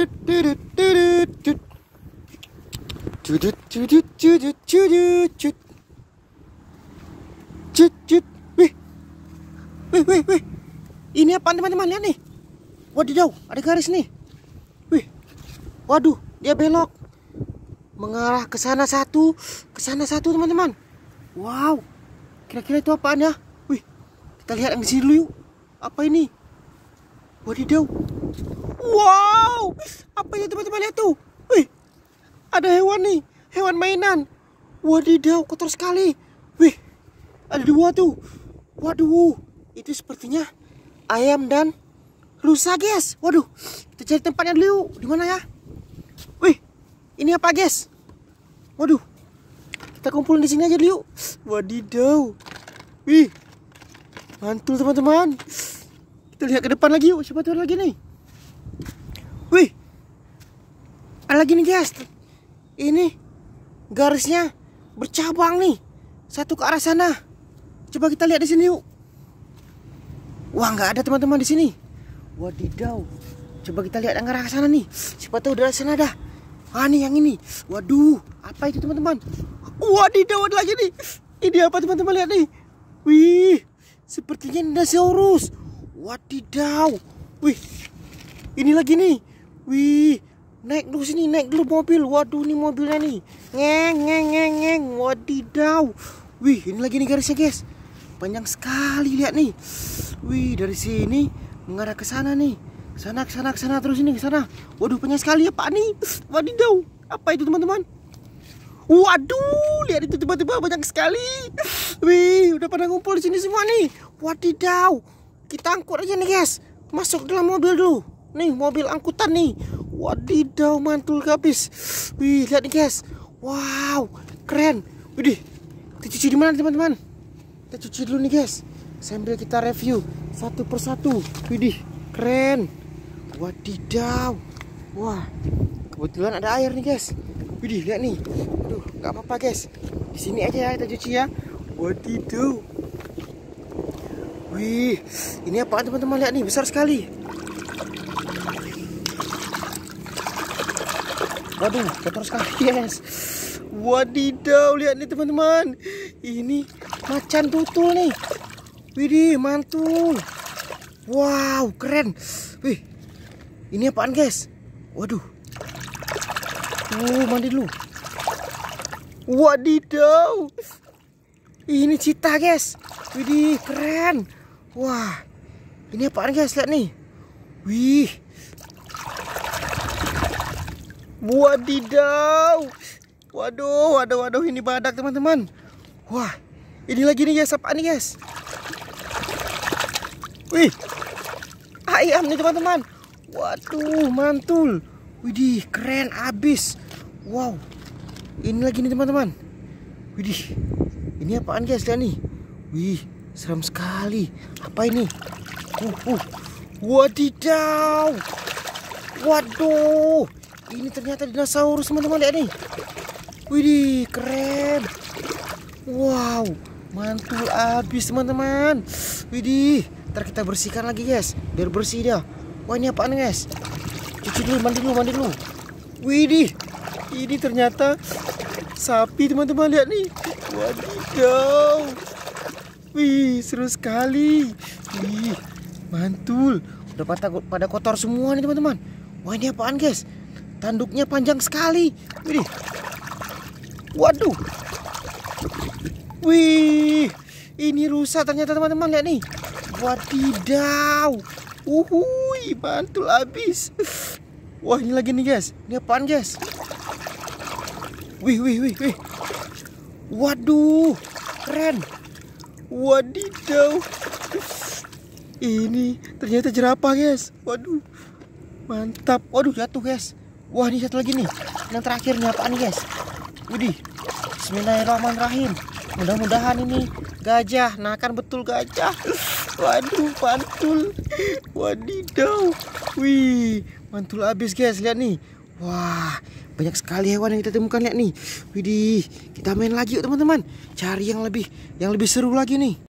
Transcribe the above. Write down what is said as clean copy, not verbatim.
Wih. Ini apa teman-teman, lihat nih. Wadidaw, ada garis nih. Wih. Waduh, dia belok mengarah ke sana satu, teman-teman. Wow. Kira-kira itu apaan ya? Wih. Kita lihat yang di sini dulu yuk. Apa ini? Wadidaw. Wow. Apa itu teman-teman, lihat tuh. Wih. Ada hewan nih, hewan mainan. Wadidaw, kotor sekali. Wih. Ada dua tuh. Waduh. Itu sepertinya ayam dan rusa, guys. Waduh, kita cari tempatnya dulu. Di mana ya? Wih, ini apa, guys? Waduh, kita kumpulin di sini aja dulu. Wadidaw. Wih, mantul teman-teman. Kita lihat ke depan lagi yuk. Siapa tuh lagi nih? Wih, ada lagi nih, guys. Ini garisnya bercabang nih. Satu ke arah sana. Coba kita lihat di sini yuk. Wah, nggak ada teman-teman di sini. Wadidaw. Coba kita lihat yang arah sana nih. Siapa tahu dari sana ada. Ah, nih yang ini. Waduh, apa itu teman-teman? Wadidaw, ada lagi nih. Ini apa teman-teman, lihat nih. Wih, sepertinya dinosaurus. Wadidaw. Wih, ini lagi nih. Wih, naik dulu sini, naik dulu mobil. Waduh, ini mobilnya nih. Ngeng. Wadidaw. Wih, ini lagi nih garisnya, guys. Panjang sekali, lihat nih. Wih, dari sini mengarah ke sana nih. Ke sana terus ini ke sana. Waduh, panjang sekali ya, Pak nih. Wadidaw. Apa itu teman-teman? Waduh, lihat itu tiba-tiba banyak sekali. Wih, udah pada ngumpul di sini semua nih. Wadidaw. Kita angkut aja nih, guys. Masuk dalam mobil dulu. Nih, mobil angkutan nih. Wadidaw, mantul habis. Wih, lihat nih, guys. Wow, keren. Widih. Kita cuci di mana, teman-teman? Kita cuci dulu nih, guys. Sambil kita review satu persatu. Widih, keren. Wadidaw. Wah, kebetulan ada air nih, guys. Widih, lihat nih. Aduh, nggak apa-apa, guys. Di sini aja ya kita cuci ya. Wadidaw. Wih, ini apaan teman-teman, lihat nih, besar sekali. Waduh, kotor sekali, guys. Wadidaw, lihat nih teman-teman. Ini macan tutul nih. Widih, mantul. Wow, keren. Wih, ini apaan, guys? Waduh. Mandi dulu. Wadidaw. Ini cita, guys. Widih, keren. Wah, ini apaan, guys? Lihat nih. Wih. Wadidaw. Waduh, ini badak, teman-teman. Wah, ini lagi nih, guys. Apaan nih, guys? Wih, ayam nih, teman-teman. Waduh, mantul. Widih, keren abis. Wow, ini lagi nih, teman-teman. Widih, ini apaan, guys? Lihat nih. Wih, seram sekali. Apa ini? Wadidaw. Waduh, ini ternyata dinosaurus, teman-teman. Lihat nih. Widih, keren. Wow, mantul abis, teman-teman. Widih. Ntar kita bersihkan lagi, guys, biar bersih dia. Wah, ini apaan, guys? Cuci dulu, mandi dulu. Widih, ini ternyata sapi, teman-teman. Lihat nih. Wadidaw. Wih, seru sekali. Wih, mantul. Udah pada kotor semua nih, teman-teman. Wah, ini apaan, guys? Tanduknya panjang sekali. Widih. Waduh. Wih, ini rusa ternyata, teman-teman. Lihat nih. Wadidaw. Uhuy, mantul abis. Wah, ini lagi nih, guys. Ini apaan, guys? Wih. Waduh, keren. Wadidaw. Ini ternyata jerapah, guys. Waduh, mantap. Waduh, jatuh, guys. Wah, ini satu lagi nih. Yang terakhir nih, apaan nih, guys? Widih. Bismillahirrahmanirrahim. Mudah-mudahan ini gajah. Nah, kan betul gajah. Waduh, mantul. Wadidaw. Wih, mantul abis, guys. Lihat nih. Wah, banyak sekali hewan yang kita temukan. Lihat nih. Widih, kita main lagi yuk, teman-teman. Cari yang lebih seru lagi nih.